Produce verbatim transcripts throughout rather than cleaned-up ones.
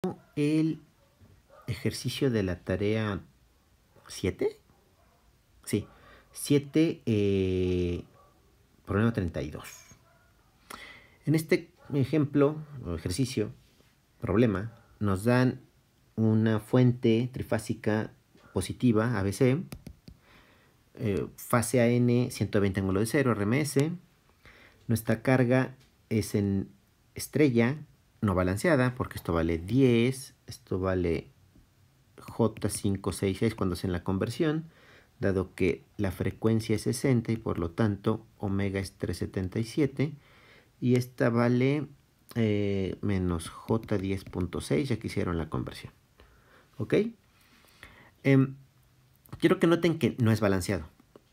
el ejercicio de la tarea siete. Sí, siete, eh, problema treinta y dos. En este ejemplo o ejercicio, problema, nos dan una fuente trifásica positiva, A B C, eh, fase A N, ciento veinte ángulo de cero, R M S. Nuestra carga es en estrella no balanceada, porque esto vale diez, esto vale J cinco seis seis cuando hacen la conversión, dado que la frecuencia es sesenta y por lo tanto omega es trescientos setenta y siete, y esta vale eh, menos J diez punto seis, ya que hicieron la conversión. ¿Ok? Eh, quiero que noten que no es balanceado.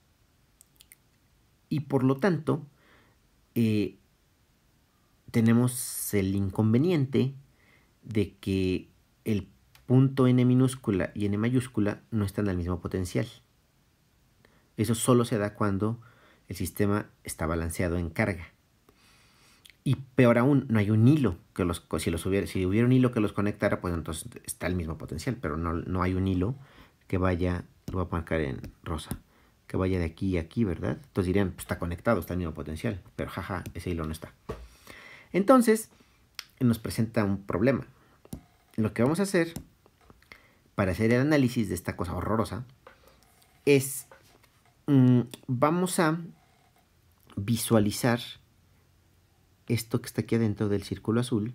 Y por lo tanto, eh, tenemos el inconveniente de que el punto n minúscula y n mayúscula no están al mismo potencial. Eso solo se da cuando el sistema está balanceado en carga. Y peor aún, no hay un hilo que los, si, los hubiera, si hubiera un hilo que los conectara, pues entonces está el mismo potencial, pero no, no hay un hilo que vaya, lo voy a marcar en rosa, que vaya de aquí a aquí, ¿verdad? Entonces dirían, pues está conectado, está el mismo potencial, pero jaja, ese hilo no está. Entonces, nos presenta un problema. Lo que vamos a hacer para hacer el análisis de esta cosa horrorosa es, mmm, vamos a visualizar esto que está aquí adentro del círculo azul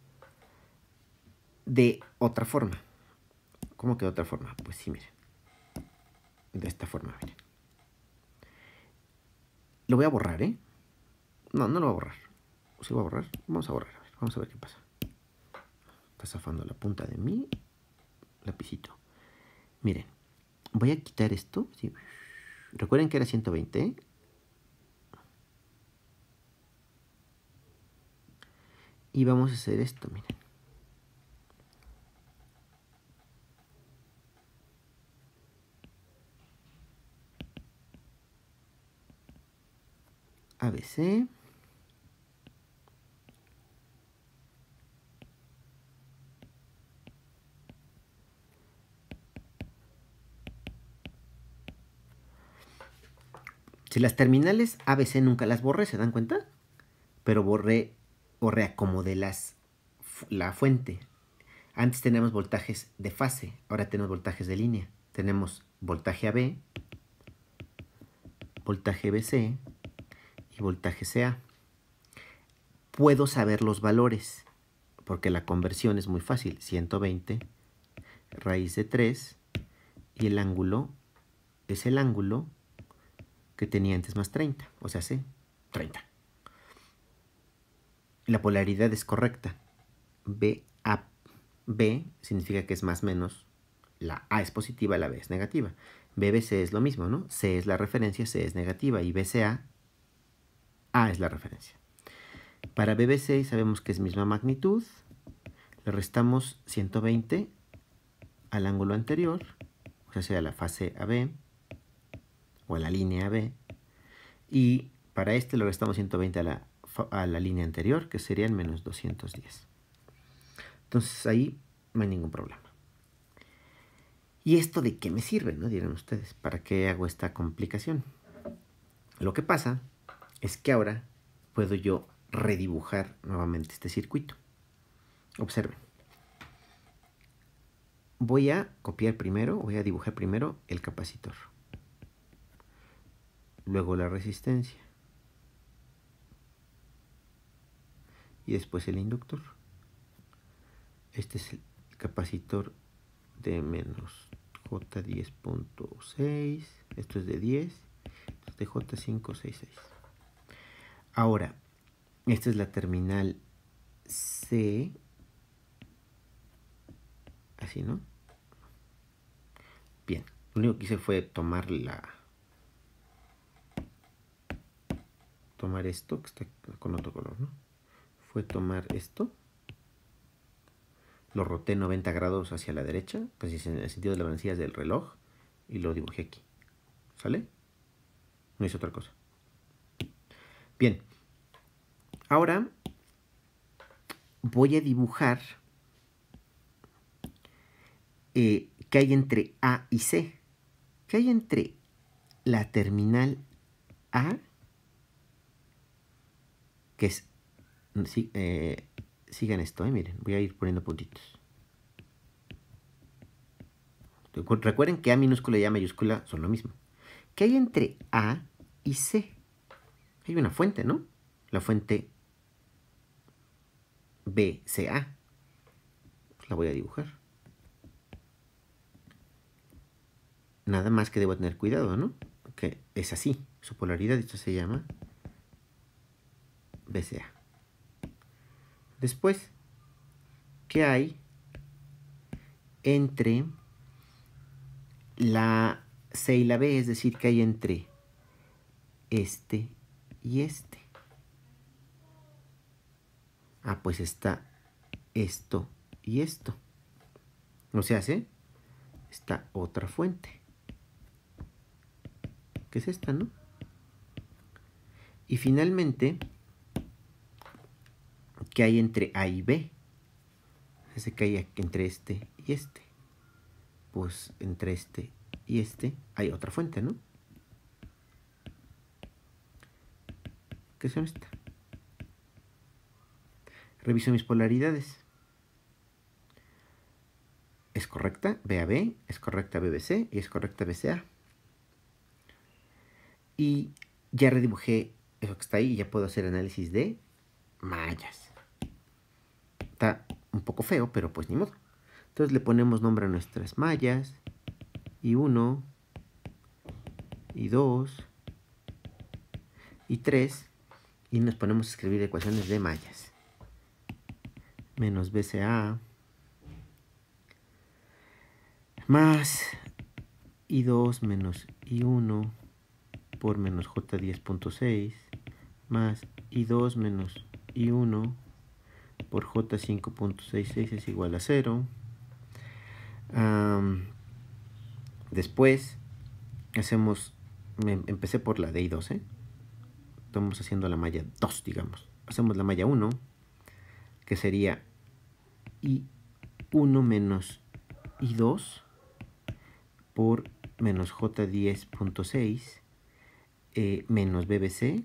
de otra forma. ¿Cómo que de otra forma? Pues sí, miren. De esta forma, miren. Lo voy a borrar, ¿eh? No, no lo voy a borrar. ¿Sí lo voy a borrar? Vamos a borrar, a ver. Vamos a ver qué pasa. Está zafando la punta de mi lapicito. Miren, voy a quitar esto. ¿Sí? Recuerden que era ciento veinte, ¿eh? Y vamos a hacer esto, miren. A B C. Si las terminales A B C nunca las borré, ¿se dan cuenta? Pero borré o reacomodé las, la fuente. Antes teníamos voltajes de fase, ahora tenemos voltajes de línea. Tenemos voltaje A B, voltaje B C y voltaje C A. Puedo saber los valores, porque la conversión es muy fácil. ciento veinte raíz de tres, y el ángulo es el ángulo que tenía antes más treinta, o sea, C, treinta. La polaridad es correcta. B A B significa que es más menos. La A es positiva, la B es negativa. B B C es lo mismo, ¿no? C es la referencia, C es negativa. Y B C A, A es la referencia. Para B B C sabemos que es misma magnitud. Le restamos ciento veinte al ángulo anterior, o sea, a la fase A B, o a la línea A B. Y para este le restamos ciento veinte a la, a la línea anterior, que serían menos doscientos diez. Entonces ahí no hay ningún problema. ¿Y esto de qué me sirve? ¿No? Dirán ustedes, ¿para qué hago esta complicación? Lo que pasa es que ahora puedo yo redibujar nuevamente este circuito. Observen. Voy a copiar primero, voy a dibujar primero el capacitor. Luego la resistencia. Y después el inductor. Este es el capacitor de menos J diez punto seis. Esto es de diez. Esto es de J cinco seis seis. Ahora, esta es la terminal C. Así, ¿no? Bien. Lo único que hice fue tomar la... Tomar esto, que está con otro color, ¿no? Fue tomar esto. Lo roté noventa grados hacia la derecha, pues en el sentido de las manecillas del reloj, y lo dibujé aquí. ¿Sale? No hice otra cosa. Bien. Ahora voy a dibujar eh, ¿qué hay entre A y C? ¿Qué hay entre la terminal A, que es, sí, eh, sigan esto, eh, miren, voy a ir poniendo puntitos. Recuerden que A minúscula y A mayúscula son lo mismo. ¿Qué hay entre A y C? Hay una fuente, ¿no? La fuente B C A. Pues la voy a dibujar. Nada más que debo tener cuidado, ¿no? Que es así. Su polaridad, esto se llama B C A. Después, ¿qué hay entre la C y la B? Es decir, ¿qué hay entre este y este? Ah, pues está esto y esto. O sea, ¿sí? Está otra fuente. ¿Qué es esta, no? Y finalmente, ¿qué hay entre A y B? Ese que hay entre este y este. Pues entre este y este hay otra fuente, ¿no? ¿Qué son estas? Reviso mis polaridades. Es correcta B A B, es correcta B B C y es correcta B C A. Y ya redibujé eso que está ahí y ya puedo hacer análisis de mallas. Está un poco feo, pero pues ni modo. Entonces le ponemos nombre a nuestras mallas. Y uno, y dos, y tres. Y nos ponemos a escribir ecuaciones de mallas. Menos B C A. Más I dos menos I uno por menos J diez punto seis. Más I dos menos I uno por J cinco punto sesenta y seis es igual a cero. Um, después hacemos, me, empecé por la de I dos, ¿eh? Estamos haciendo la malla dos, digamos. Hacemos la malla uno, que sería I uno menos I dos por menos J diez punto seis eh, menos B B C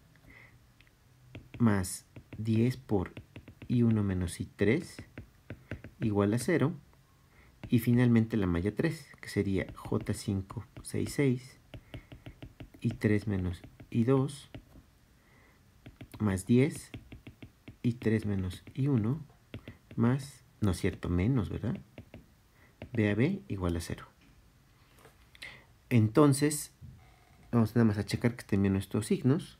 más diez por I uno menos I tres igual a cero. Y finalmente la malla tres, que sería J cinco sesenta y seis I tres menos I dos más diez I tres menos I uno más, no es cierto, menos, ¿verdad? B A B igual a cero. Entonces, vamos nada más a checar que estén bien nuestros signos.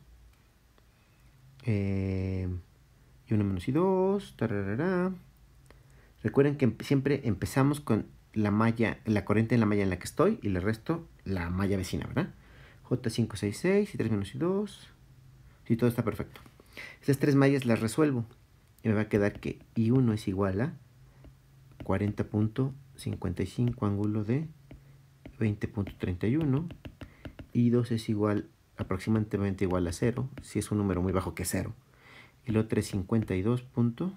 Eh, I uno menos I dos, tararara. Recuerden que siempre empezamos con la malla, la corriente en la malla en la que estoy y el resto la malla vecina, ¿verdad? J cinco sesenta y seis, I tres menos I dos. Sí, todo está perfecto. Estas tres mallas las resuelvo. Y me va a quedar que I uno es igual a cuarenta punto cincuenta y cinco ángulo de veinte punto treinta y uno. I dos es igual, aproximadamente igual a cero, si es un número muy bajo que cero. Y el otro es cincuenta y dos punto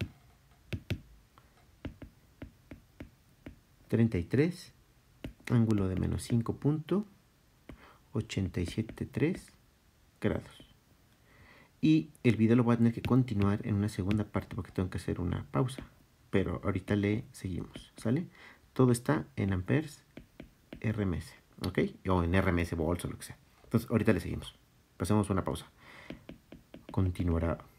treinta y tres, ángulo de menos cinco punto ochenta y siete tres grados. Y el video lo voy a tener que continuar en una segunda parte porque tengo que hacer una pausa. Pero ahorita le seguimos, ¿sale? Todo está en amperes R M S, ¿ok? O en R M S volts o lo que sea. Entonces ahorita le seguimos. Pasemos una pausa. Continuará.